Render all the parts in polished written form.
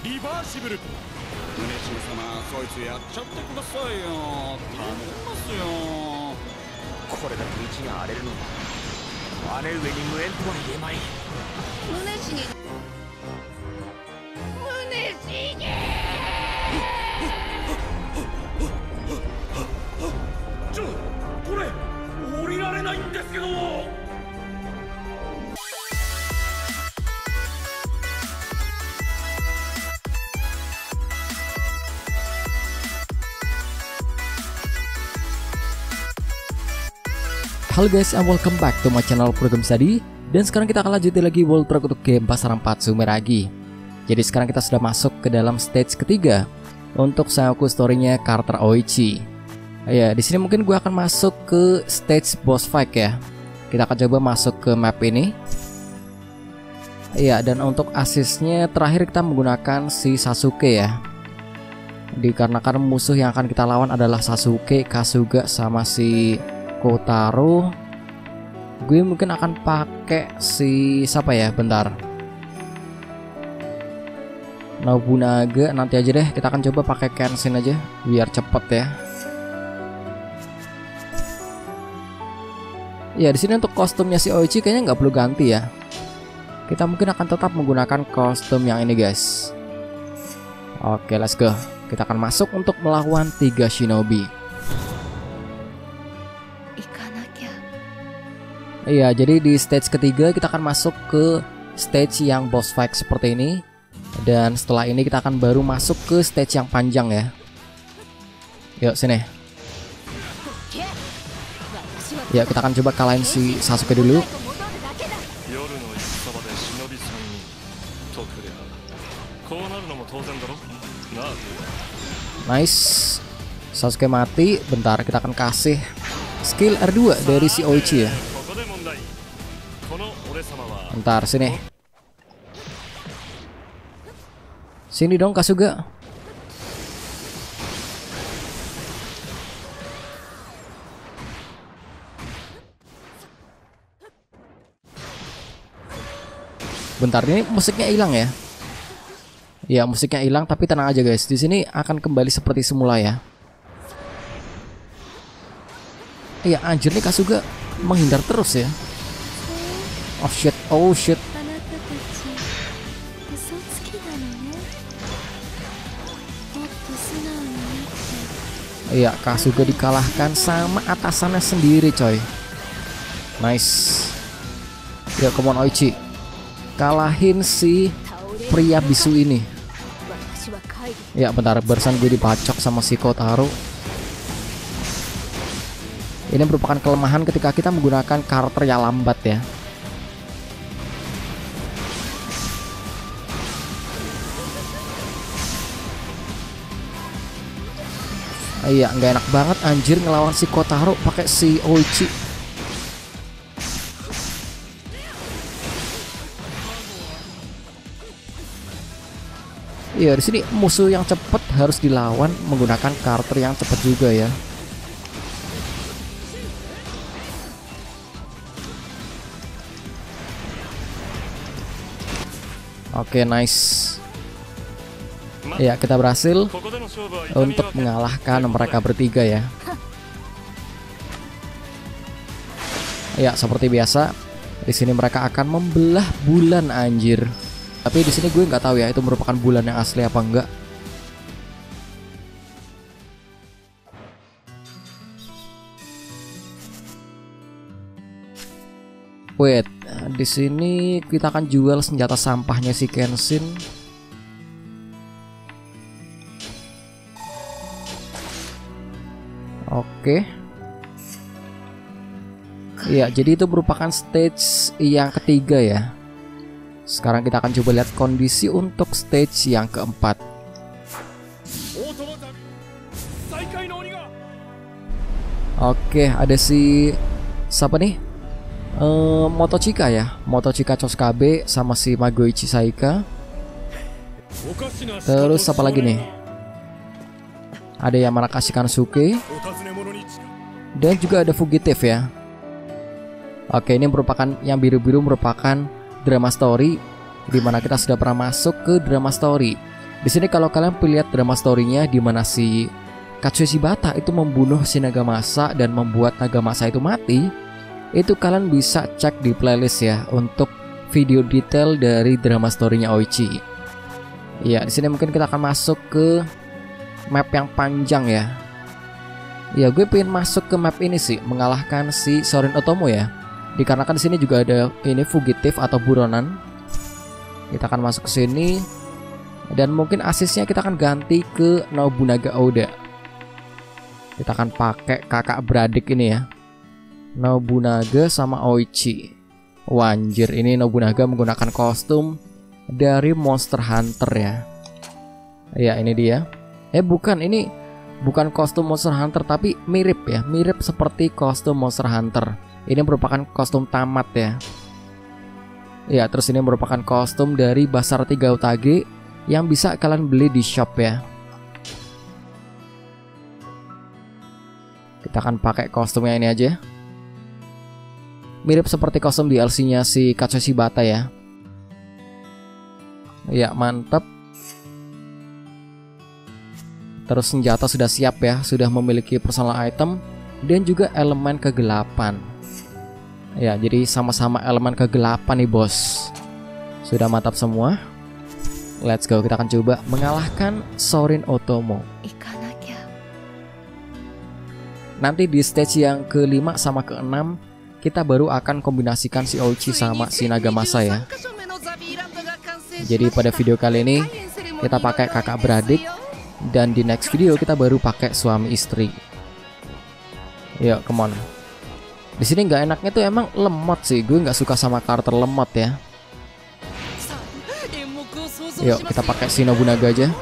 リバーシブル。宗重様、そいつやっちゃってくださいよ。頼みますよ。 これだけ道が荒れるのは姉上に無縁とは言えまい。 宗重。宗重。 これ降りられないんですけど。 Halo guys, and welcome back to my channel Program Study. Dan sekarang kita akan lanjutin lagi World Track untuk game Pasaran 4 Sumeragi. Jadi sekarang kita sudah masuk ke dalam stage ketiga untuk Sangoku story-nya karakter Oichi. Ya, di sini mungkin gue akan masuk ke stage boss fight ya. Kita akan coba masuk ke map ini. Ya, dan untuk asisnya terakhir kita menggunakan si Sasuke ya. Dikarenakan musuh yang akan kita lawan adalah Sasuke, Kasuga, sama si Kotaro. Gue mungkin akan pakai si siapa ya, bentar, Nobunaga. Nanti aja deh, kita akan coba pakai Kenshin aja biar cepet ya. Ya, di sini untuk kostumnya si Oichi kayaknya nggak perlu ganti ya. Kita mungkin akan tetap menggunakan kostum yang ini guys. Oke, let's go. Kita akan masuk untuk melawan 3 shinobi. Iya, jadi di stage ketiga kita akan masuk ke stage yang boss fight seperti ini. Dan setelah ini kita akan baru masuk ke stage yang panjang ya. Yuk sini. Ya, kita akan coba kalahin si Sasuke dulu. Nice. Sasuke mati. Bentar, kita akan kasih skill R2 dari si Oichi ya. Bentar, sini. Sini dong Kasuga. Bentar, ini musiknya hilang ya. Ya, musiknya hilang, tapi tenang aja guys. Di sini akan kembali seperti semula ya. Iya, anjir nih Kasuga menghindar terus ya. Oh shit, oh shit. Iya, Kasuga dikalahkan sama atasannya sendiri coy. Nice. Ya, come on Oichi, kalahin si pria bisu ini. Ya bentar, barusan gue dibacok sama si Kotaro. Ini merupakan kelemahan ketika kita menggunakan karakter yang lambat ya. Iya, nggak enak banget anjir ngelawan si Kotaro pakai si Oichi. Iya, di sini musuh yang cepat harus dilawan menggunakan karakter yang cepat juga ya. Oke, nice. Ya, kita berhasil untuk mengalahkan mereka bertiga ya. Ya, seperti biasa, di sini mereka akan membelah bulan anjir. Tapi di sini gue nggak tahu ya itu merupakan bulan yang asli apa enggak. Wait, di sini kita akan jual senjata sampahnya si Kenshin. Oke. Iya, jadi itu merupakan stage yang ketiga ya. Sekarang kita akan coba lihat kondisi untuk stage yang keempat. Oke, ada si siapa nih? Motochika ya, Motochika Choskabe sama si Magoichi Saika. Terus apa lagi nih? Ada Yamanakashi Kansuke. Dan juga ada Fugitive ya. Oke, ini merupakan yang biru-biru merupakan drama story, dimana kita sudah pernah masuk ke drama story. Di sini kalau kalian lihat drama story-nya di mana si Katsuya Shibata itu membunuh si Nagamasa dan membuat Nagamasa itu mati, itu kalian bisa cek di playlist ya untuk video detail dari drama story-nya Oichi. Ya, di sini mungkin kita akan masuk ke map yang panjang ya. Ya, gue pengen masuk ke map ini sih, mengalahkan si Sorin Otomo ya. Dikarenakan di sini juga ada ini fugitif atau buronan. Kita akan masuk ke sini dan mungkin asisnya kita akan ganti ke Nobunaga Oda. Kita akan pakai kakak beradik ini ya, Nobunaga sama Oichi. Wanjir, ini Nobunaga menggunakan kostum dari Monster Hunter ya. Ya, ini dia. Bukan, ini bukan kostum Monster Hunter tapi mirip ya, mirip seperti kostum Monster Hunter. Ini merupakan kostum tamat ya. Ya, terus ini merupakan kostum dari Basar 3 Utage yang bisa kalian beli di shop ya. Kita akan pakai kostumnya ini aja. Mirip seperti kostum DLC-nya si Katsuya Shibata ya. Ya, mantap. Terus senjata sudah siap ya, sudah memiliki personal item dan juga elemen kegelapan. Ya, jadi sama-sama elemen kegelapan nih bos. Sudah mantap semua. Let's go, kita akan coba mengalahkan Sorin Otomo. Nanti di stage yang ke-5 sama ke-6 kita baru akan kombinasikan si Oichi sama si Nagamasa ya. Jadi pada video kali ini kita pakai kakak beradik, dan di next video kita baru pakai suami istri. Yuk, come on. Di sini nggak enaknya tuh emang lemot sih. Gue nggak suka sama karakter lemot ya. Yuk, kita pakai si Nobunaga aja.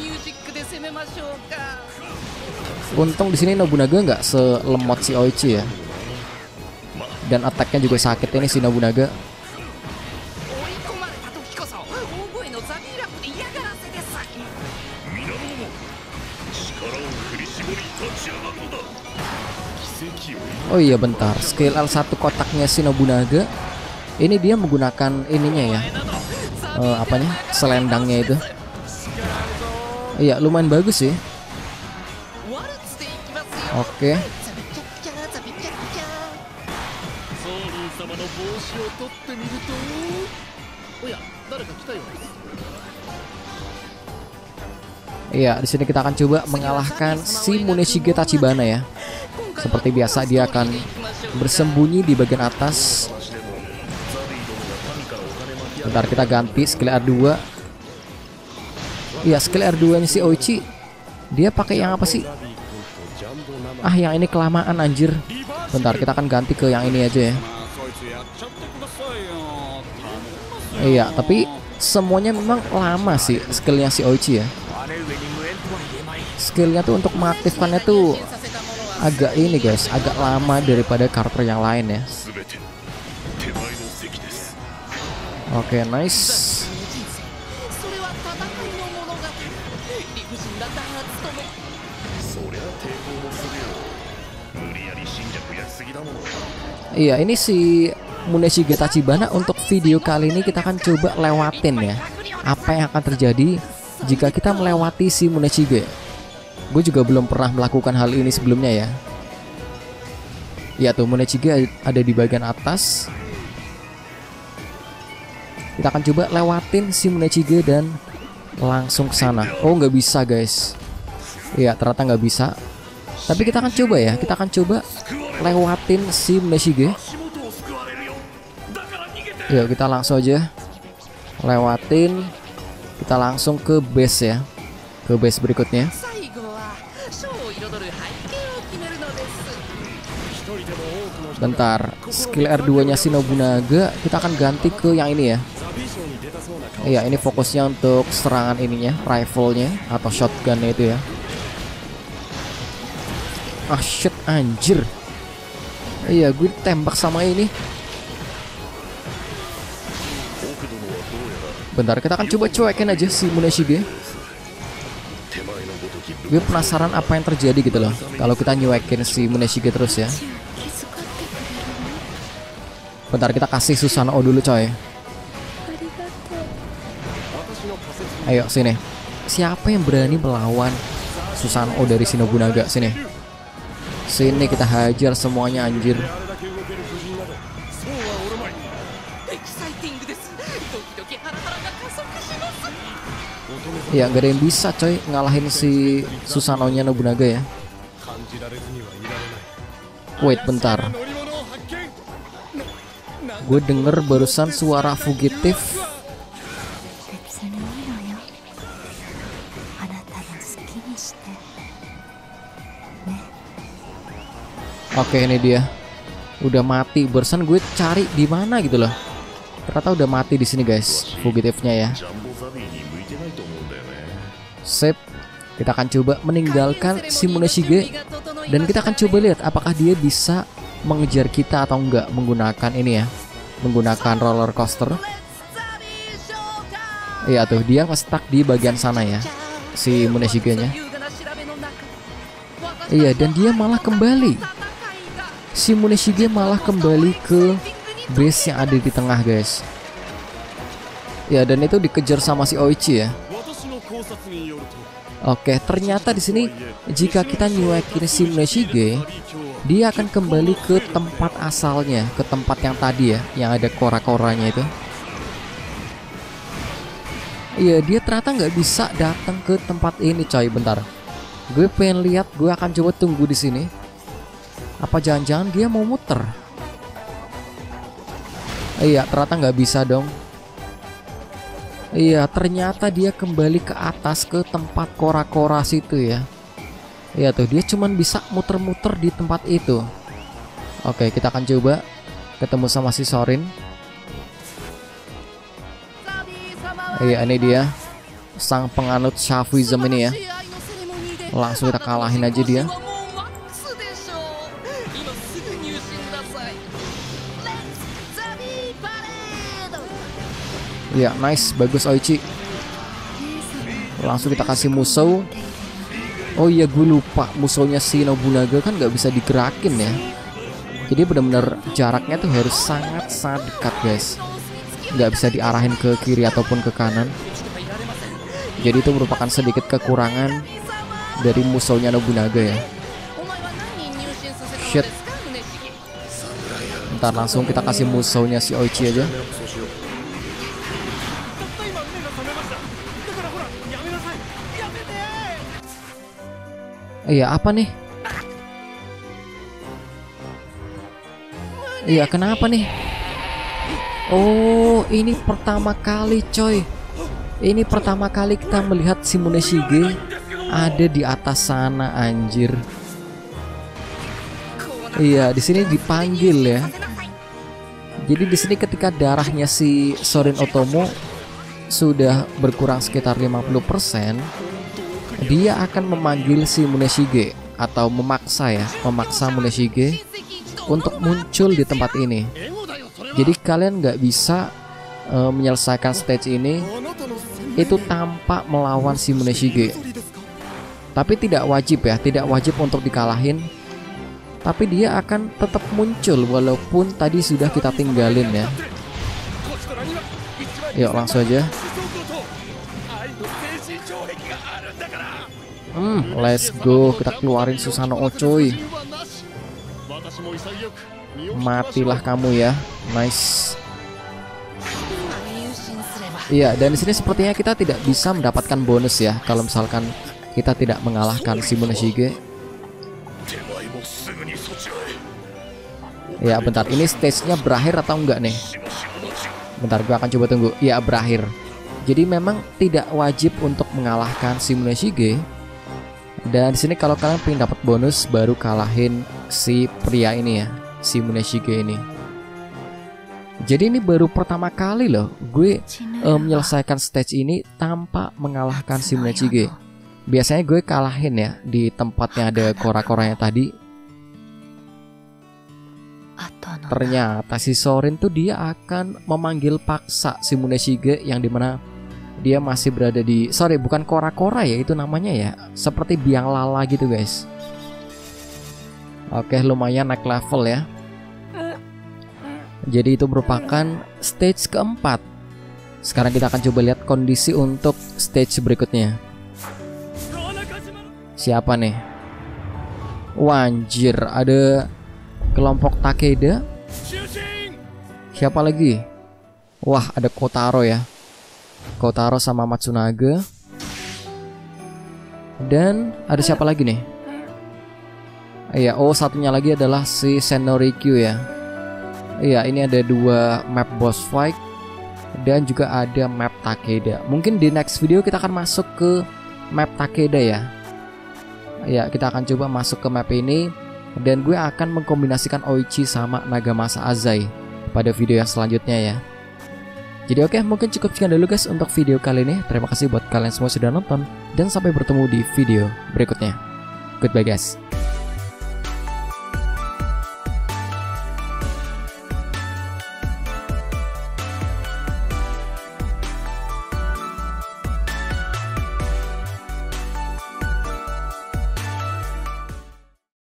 Untung di sini Nobunaga nggak selemot si Oichi ya. Dan attack-nya juga sakit ini si Nobunaga. Oh iya, bentar, skill L1 kotaknya si Nobunaga ini dia menggunakan ininya ya, apanya, selendangnya itu. Iya, lumayan bagus sih. Oke. Iya, di sini kita akan coba mengalahkan si Muneshige Tachibana ya. Seperti biasa dia akan bersembunyi di bagian atas. Bentar, kita ganti skill R2. Iya, skill R2-nya si Oichi dia pakai yang apa sih? Ah, yang ini kelamaan anjir. Bentar, kita akan ganti ke yang ini aja ya. Iya, tapi semuanya memang lama sih skillnya si Oichi ya. Skillnya tuh untuk mengaktifkannya tuh agak ini guys, agak lama daripada karakter yang lain ya. Oke, nice. Iya, ini si Muneshige Tachibana untuk video kali ini kita akan coba lewatin ya. Apa yang akan terjadi jika kita melewati si Muneshige. Gue juga belum pernah melakukan hal ini sebelumnya ya. Ya tuh, Muneshige ada di bagian atas. Kita akan coba lewatin si Muneshige dan langsung ke sana. Oh, nggak bisa guys. Iya, ternyata nggak bisa. Tapi kita akan coba ya. Kita akan coba lewatin si Muneshige. Yuk, kita langsung aja lewatin. Kita langsung ke base ya. Ke base berikutnya. Bentar, skill R2-nya si Nobunaga kita akan ganti ke yang ini ya. Iya, ini fokusnya untuk serangan ininya, rifle-nya atau shotgun-nya itu ya. Ah shit, anjir. Iya, gue tembak sama ini. Bentar, kita akan coba cuekin aja si Muneshige. Gue penasaran apa yang terjadi gitu loh kalau kita nyuekin si Muneshige terus ya. Bentar, kita kasih Susanoo dulu coy. Ayo sini. siapa yang berani melawan Susanoo dari si Nobunaga. Sini kita hajar semuanya anjir. Ya gak ada yang bisa coy ngalahin si Susanoo-nya Nobunaga ya. Wait bentar, gue denger barusan suara fugitif. Oke, ini dia. Udah mati. Barusan gue cari di mana gitu loh. Ternyata udah mati di sini guys, fugitifnya ya. Sip. Kita akan coba meninggalkan si Muneshige dan kita akan coba lihat apakah dia bisa mengejar kita atau enggak menggunakan ini ya. Menggunakan roller coaster. Iya tuh, dia nge-stuck di bagian sana ya, si Muneshige-nya. Iya, dan dia malah kembali. Si Muneshige malah kembali ke base yang ada di tengah guys. Ya, dan itu dikejar sama si Oichi ya. Oke, ternyata di sini jika kita nyuekin si Muneshige, dia akan kembali ke tempat asalnya, ke tempat yang tadi ya, yang ada kora-koranya itu. Iya, dia ternyata nggak bisa datang ke tempat ini coy. Bentar, gue pengen lihat. Gue akan coba tunggu di sini. Apa jangan-jangan dia mau muter? Iya, ternyata nggak bisa dong. Iya, ternyata dia kembali ke atas ke tempat kora-kora situ ya. Iya tuh, dia cuman bisa muter-muter di tempat itu. Oke, kita akan coba ketemu sama si Sorin. Iya, ini dia sang penganut Shafuism ini ya. Langsung kita kalahin aja dia. Ya, nice, bagus Oichi. Langsung kita kasih Musou. Oh iya, gue lupa Musou-nya si Nobunaga kan nggak bisa digerakin ya. Jadi benar-benar jaraknya tuh harus sangat-sangat dekat guys. Nggak bisa diarahin ke kiri ataupun ke kanan. Jadi itu merupakan sedikit kekurangan dari Musou-nya Nobunaga ya. Shit. Ntar langsung kita kasih Musou-nya si Oichi aja. Iya, apa nih? Iya, kenapa nih? Oh, ini pertama kali coy. Ini pertama kali kita melihat si Muneshige ada di atas sana anjir. Iya, di sini dipanggil ya. Jadi di sini ketika darahnya si Sorin Otomo sudah berkurang sekitar 50%, dia akan memanggil si Muneshige atau memaksa Muneshige untuk muncul di tempat ini. Jadi kalian nggak bisa menyelesaikan stage ini itu tanpa melawan si Muneshige. Tapi tidak wajib ya, tidak wajib untuk dikalahin. Tapi dia akan tetap muncul walaupun tadi sudah kita tinggalin ya. Yuk langsung aja. Let's go, kita keluarin Susanoo coy. Matilah kamu ya. Nice. Iya, dan di sini sepertinya kita tidak bisa mendapatkan bonus ya kalau misalkan kita tidak mengalahkan si Muneshige. Ya, bentar, ini stage-nya berakhir atau enggak nih? Bentar, gue akan coba tunggu. Ya, berakhir. Jadi memang tidak wajib untuk mengalahkan si Muneshige. Dan di sini kalau kalian pengen dapat bonus baru kalahin si pria ini ya, si Muneshige ini. Jadi ini baru pertama kali loh gue menyelesaikan stage ini tanpa mengalahkan si Muneshige. Biasanya gue kalahin ya di tempatnya ada kora-koranya tadi. Ternyata si Sorin tuh dia akan memanggil paksa si Muneshige yang dimana dia masih berada di, sorry bukan kora-kora ya itu namanya ya, seperti biang lala gitu guys. Oke, lumayan naik level ya. Jadi itu merupakan stage keempat. Sekarang kita akan coba lihat kondisi untuk stage berikutnya. Siapa nih? Wanjir, ada kelompok Takeda. Siapa lagi? Wah, ada Kotaro ya. Kotaro sama Matsunaga. Dan ada siapa lagi nih? Iya, oh satunya lagi adalah si Senorikyu ya. Iya, ini ada 2 map boss fight dan juga ada map Takeda. Mungkin di next video kita akan masuk ke map Takeda ya. Ya, kita akan coba masuk ke map ini dan gue akan mengkombinasikan Oichi sama Nagamasa Azai pada video yang selanjutnya ya. Jadi oke, mungkin cukup sekian dulu guys untuk video kali ini. Terima kasih buat kalian semua sudah nonton dan sampai bertemu di video berikutnya. Goodbye guys.